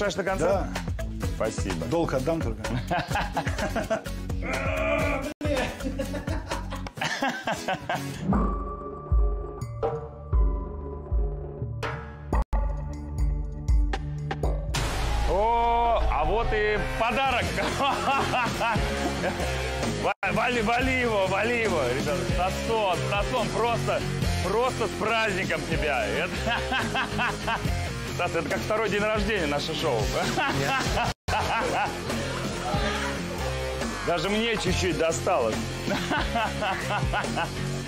Приглашаешь на концерт? Да. Спасибо. Долг отдам только. О, а вот и подарок. Вали его, ребята. Тасон, просто с праздником тебя. Стас, это как второй день рождения наше шоу. Даже мне чуть-чуть досталось.